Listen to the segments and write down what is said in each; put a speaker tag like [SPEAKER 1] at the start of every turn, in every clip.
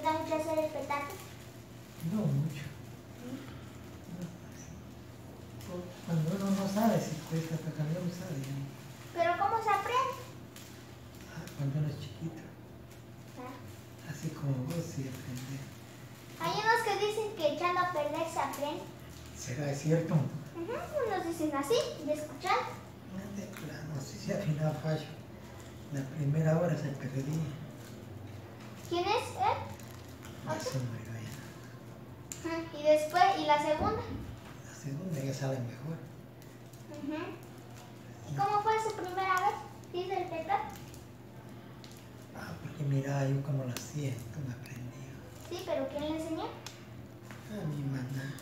[SPEAKER 1] cuesta mucho hacer el petate?
[SPEAKER 2] No mucho. Cuando uno no sabe si cuesta, hasta cuando uno sabe. ¿No?
[SPEAKER 1] ¿Pero cómo se aprende?
[SPEAKER 2] Cuando uno es chiquito. Así como vos sí aprender.
[SPEAKER 1] Hay unos que dicen que echando a perder se aprende.
[SPEAKER 2] ¿Será cierto?
[SPEAKER 1] Unos dicen así, de escuchar.
[SPEAKER 2] No sé si al final fallo. La primera hora se perdería.
[SPEAKER 1] ¿Quién es él?
[SPEAKER 2] Eso no iba bien.
[SPEAKER 1] Y después, ¿y la segunda?
[SPEAKER 2] La segunda ya sale mejor.
[SPEAKER 1] ¿Y cómo fue su primera vez que hizo el petate?
[SPEAKER 2] Porque mira, yo como lo hacía, me aprendí.
[SPEAKER 1] Sí, pero ¿quién le enseñó?
[SPEAKER 2] A mi mamá.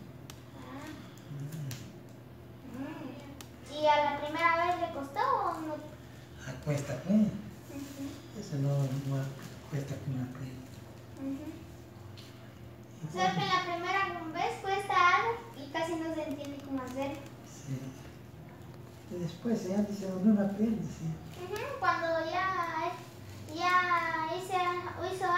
[SPEAKER 1] ¿Y a la primera vez le costó o no?
[SPEAKER 2] Cuesta, pues. Eso no cuesta que uno aprenda.
[SPEAKER 1] Solo que la primera vez cuesta algo y casi no se entiende cómo hacerlo.
[SPEAKER 2] Sí. Y después ya dice, uno aprende, sí.
[SPEAKER 1] Cuando ya hizo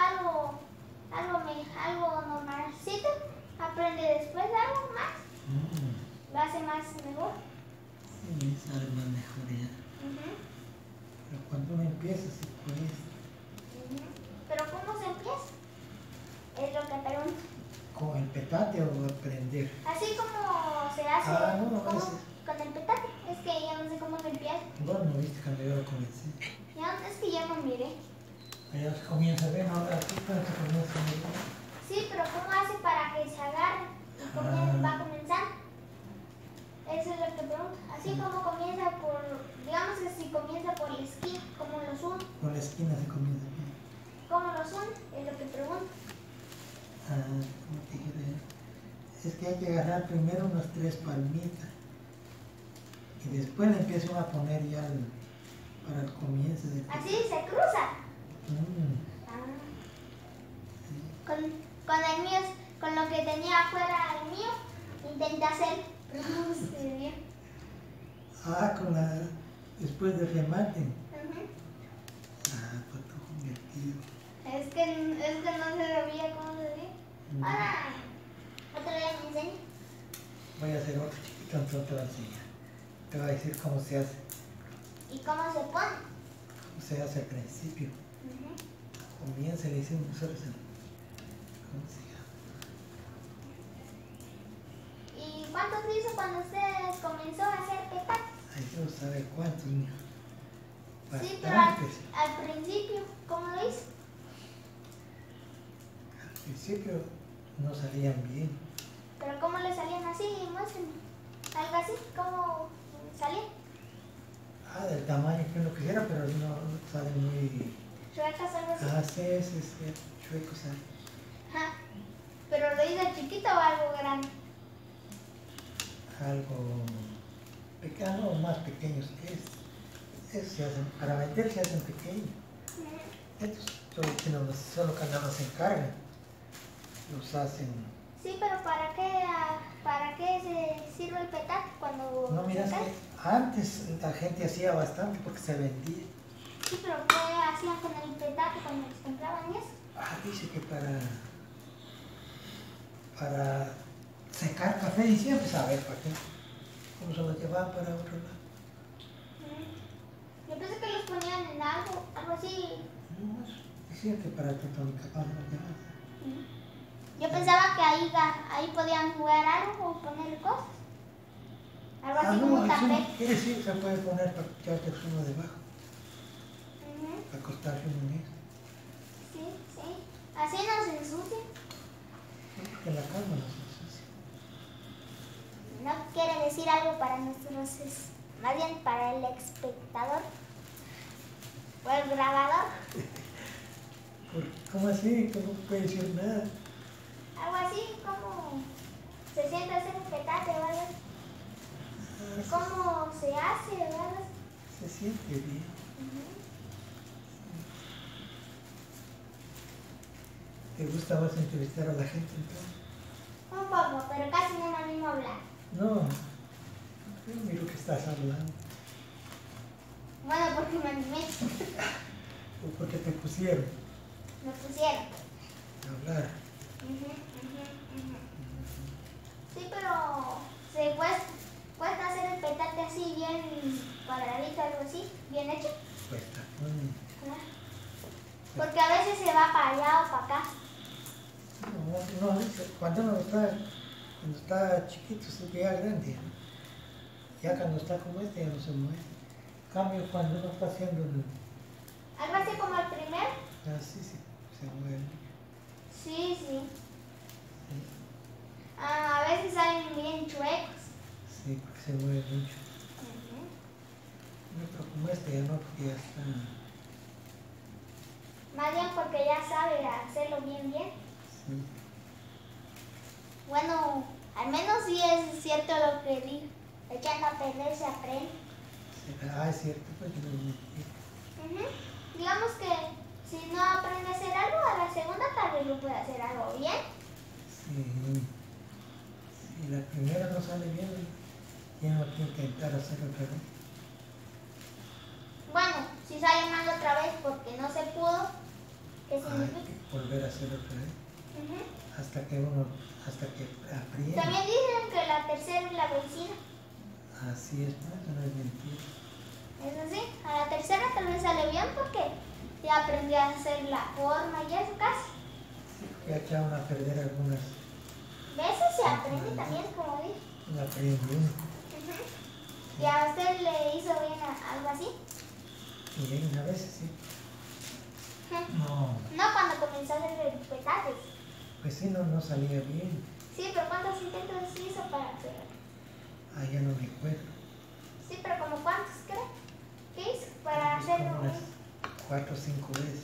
[SPEAKER 1] algo normalcito, aprende después algo más. Lo hace más mejor.
[SPEAKER 2] Sí, sale más mejor ya. Pero cuando uno empieza, sí cuesta.
[SPEAKER 1] ¿Pero cómo se empieza? Es lo que pregunto.
[SPEAKER 2] ¿Con el petate o aprender?
[SPEAKER 1] Así como se hace
[SPEAKER 2] No,
[SPEAKER 1] con el petate. Es que ya no sé cómo se empieza.
[SPEAKER 2] Vos no viste cuando yo lo comencé.
[SPEAKER 1] Es que ya no miré.
[SPEAKER 2] Allá se comienza a ver, ahora aquí cuando se comienza a ver.
[SPEAKER 1] Sí, pero ¿cómo hace para que se agarre y va comenzando? Eso es lo que pregunto. Así como comienza digamos que si comienza por la esquina, ¿cómo los une?
[SPEAKER 2] Por la esquina se comienza a ver.
[SPEAKER 1] ¿Cómo los une? Es lo que pregunto.
[SPEAKER 2] ¿Cómo te quiero decir? Es que hay que agarrar primero unas 3 palmitas. Y después le empieza uno a poner ya para el comienzo del petate.
[SPEAKER 1] Así se cruza. Con el mío, con lo que tenía afuera el mío, intenté hacer, pero no se dio.
[SPEAKER 2] Después del remate. Pues todo convertido.
[SPEAKER 1] Es que no se sabía cómo se dio. Ahora, otro día me enseña.
[SPEAKER 2] Voy a hacer otro chiquito, entonces te voy a enseñar. Te voy a decir cómo se hace.
[SPEAKER 1] ¿Y cómo se pone?
[SPEAKER 2] Cómo se hace al principio. Comienza y le hicimos nosotros ¿cómo se llama?
[SPEAKER 1] ¿Y cuántos hizo cuando usted comenzó a hacer petate?
[SPEAKER 2] Ay, Dios sabe cuántos, mijo.
[SPEAKER 1] Sí, pero al principio, ¿cómo lo hizo?
[SPEAKER 2] Al principio no salían bien.
[SPEAKER 1] ¿Pero cómo le salían así? Muéstrenme. Algo así, ¿cómo salían?
[SPEAKER 2] Del tamaño que uno quisiera, pero no salen muy...
[SPEAKER 1] ¿Chuecas algo así?
[SPEAKER 2] Sí, chuecos salen.
[SPEAKER 1] ¿Pero lo hizo chiquito o algo grande?
[SPEAKER 2] Algo pequeño o más pequeños que estos se hacen, para vender se hacen pequeños. Estos solo que nada se encargan, los hacen.
[SPEAKER 1] Sí, pero ¿para qué se sirve el petate cuando
[SPEAKER 2] No, mira, que antes la gente hacía bastante porque se vendía.
[SPEAKER 1] Sí, pero ¿qué hacían con el petate cuando les compraban eso?
[SPEAKER 2] Dice que para secar café y siempre saber para qué. Cómo se lo llevaban para otro lado.
[SPEAKER 1] Yo pensé que los ponían en algo así.
[SPEAKER 2] No, decía que para Totónica, para lo llevaban.
[SPEAKER 1] Yo pensaba que ahí podían jugar algo o poner cosas. Algo así como un tapete.
[SPEAKER 2] Quiere decir, se puede poner para echarte uno debajo. Para acostarse uno en eso.
[SPEAKER 1] Sí. Así no se ensucia.
[SPEAKER 2] Porque la calma no se ensucia.
[SPEAKER 1] No quiere decir algo para nuestros, más bien para el espectador o el grabador.
[SPEAKER 2] ¿Cómo así? ¿Cómo puede decir nada?
[SPEAKER 1] Algo así como se siente hacer un petate, ¿verdad? ¿Cómo se hace, verdad?
[SPEAKER 2] Se siente bien. ¿Te gusta más entrevistar a la gente entonces?
[SPEAKER 1] Un poco, pero casi no es lo mismo hablar.
[SPEAKER 2] No, yo miro que estás hablando.
[SPEAKER 1] Bueno, porque me animé.
[SPEAKER 2] ¿O porque te pusieron?
[SPEAKER 1] Me pusieron.
[SPEAKER 2] hablar.
[SPEAKER 1] Sí, pero se cuesta hacer el petate así bien cuadradito, algo así, bien hecho.
[SPEAKER 2] Cuesta.
[SPEAKER 1] Porque a veces se va para allá o para acá.
[SPEAKER 2] No, cuando uno está chiquito se queda grande. Ya cuando está como este ya no se mueve. En cambio, cuando uno está haciendo
[SPEAKER 1] Algo así como el primero.
[SPEAKER 2] así se mueve.
[SPEAKER 1] Sí, sí. A veces salen bien chuecos.
[SPEAKER 2] Sí, porque se mueve mucho. No, pero como este ya no, porque ya está.
[SPEAKER 1] Más bien porque ya sabe hacerlo bien.
[SPEAKER 2] Sí.
[SPEAKER 1] Bueno, al menos sí es cierto lo que digo. Echando a perder se aprende.
[SPEAKER 2] Es cierto, pues no es mentira.
[SPEAKER 1] Digamos que si no aprende a hacer algo, a la segunda tal vez lo puede hacer algo bien.
[SPEAKER 2] Sí. Si la primera no sale bien, ya no tiene que intentar hacerlo otra vez.
[SPEAKER 1] Bueno, si sale mal otra vez porque no se pudo, ¿qué
[SPEAKER 2] Hay
[SPEAKER 1] significa?
[SPEAKER 2] que volver a hacerlo otra vez. Hasta que apriete.
[SPEAKER 1] También dicen que la tercera es la vencida.
[SPEAKER 2] Así es, no, eso no es mentira.
[SPEAKER 1] Eso sí, a la tercera tal vez sale bien porque ya aprendió a hacer la forma y eso casi.
[SPEAKER 2] Sí, ya echaron a perder algunas.
[SPEAKER 1] Veces se aprende también, como dije.
[SPEAKER 2] La aprendí uno.
[SPEAKER 1] ¿Y a usted le hizo bien algo así?
[SPEAKER 2] Y a veces sí. No,
[SPEAKER 1] No cuando comenzó a hacer petates.
[SPEAKER 2] pues sí, no salía bien.
[SPEAKER 1] Sí, pero ¿cuántos intentos hizo para hacerlo?
[SPEAKER 2] Ah, ya no me acuerdo.
[SPEAKER 1] Sí, pero ¿como cuántos cree? ¿Qué hizo para
[SPEAKER 2] Pues
[SPEAKER 1] hacerlo
[SPEAKER 2] como
[SPEAKER 1] bien?
[SPEAKER 2] unas 4 o 5 veces.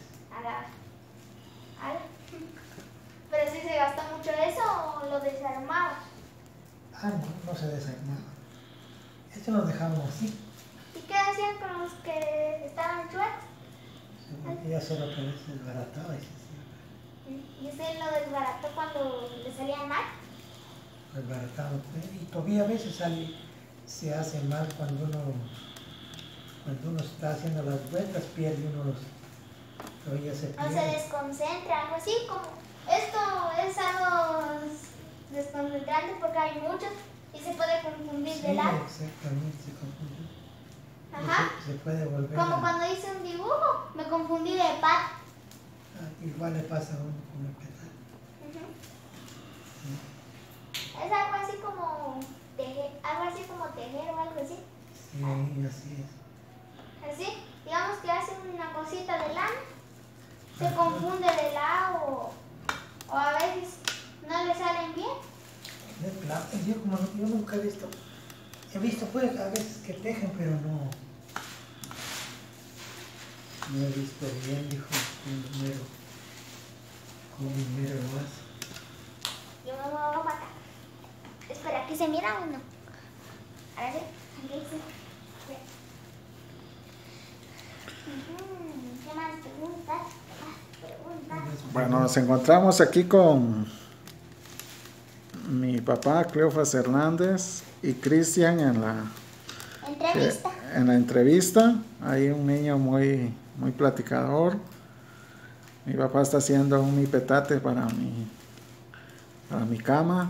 [SPEAKER 1] Pero si se gastó mucho eso o lo desarmaba.
[SPEAKER 2] Ah, no se desarmaba. Esto lo dejaban así.
[SPEAKER 1] ¿Y qué hacían con los que estaban chuecos?
[SPEAKER 2] Se volvía a hacer otra vez, se desbarataba y se hacía.
[SPEAKER 1] ¿Y usted lo desbarató cuando le salía mal?
[SPEAKER 2] Desbaratado. Y todavía a veces se hace mal cuando uno está haciendo las vueltas, pierde uno todavía se
[SPEAKER 1] O
[SPEAKER 2] pierde.
[SPEAKER 1] se desconcentra, algo así como... Esto es algo desconcentrante porque hay muchos y se puede confundir
[SPEAKER 2] Sí,
[SPEAKER 1] de lado.
[SPEAKER 2] exactamente, se confunde.
[SPEAKER 1] Ajá.
[SPEAKER 2] Se puede volver
[SPEAKER 1] Como cuando hice un dibujo, me confundí de pata.
[SPEAKER 2] igual le pasa a uno con el petal.
[SPEAKER 1] Es algo así como tejer o algo así.
[SPEAKER 2] Sí, así es.
[SPEAKER 1] Así, digamos que hace una cosita de lana, se confunde de lado o a veces no le salen bien.
[SPEAKER 2] Yo nunca he visto pues a veces que tejen, pero no he visto bien, dijo con dinero lo hace.
[SPEAKER 1] Yo me muevo para acá. Espera, ¿aquí se mira o no? Ahora sí, aquí sí. ¿Qué más preguntas?
[SPEAKER 3] Bueno, nos encontramos aquí con mi papá Cleofas Hernández y Cristian en la entrevista. Hay un niño muy platicador. Mi papá está haciendo mi petate para mi cama.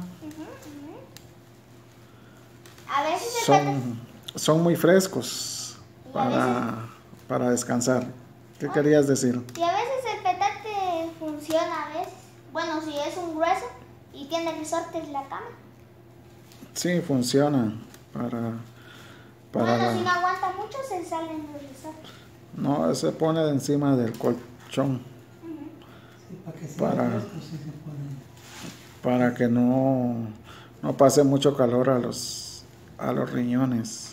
[SPEAKER 1] A veces
[SPEAKER 3] Son muy frescos para descansar. ¿Qué querías decir?
[SPEAKER 1] Y a veces el petate funciona a veces. Bueno, si es un grueso y tiene resortes la cama.
[SPEAKER 3] Sí, funciona para
[SPEAKER 1] Bueno, si no aguanta mucho se salen los resortes.
[SPEAKER 3] No, se pone de encima del colchón.
[SPEAKER 2] Sí, para que sea fresco, sí se pone.
[SPEAKER 3] Para que no pase mucho calor a los riñones.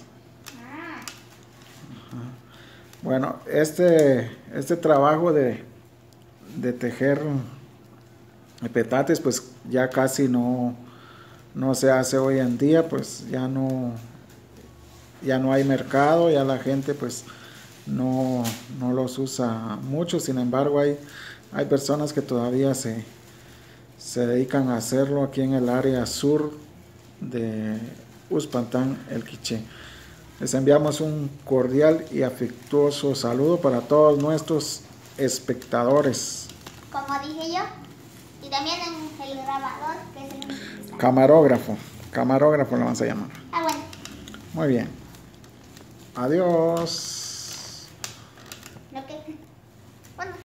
[SPEAKER 3] Bueno, este trabajo de tejer petates pues ya casi no se hace hoy en día, pues ya no hay mercado, ya la gente pues no los usa mucho. Sin embargo hay personas que todavía se dedican a hacerlo aquí en el área sur de Uspantán, El Quiché. Les enviamos un cordial y afectuoso saludo para todos nuestros espectadores.
[SPEAKER 1] Como dije yo. Y también en el grabador, que es el único que está.
[SPEAKER 3] Camarógrafo. Camarógrafo lo vamos a llamar.
[SPEAKER 1] Ah, bueno.
[SPEAKER 3] Muy bien. Adiós.
[SPEAKER 1] Lo que... Bueno.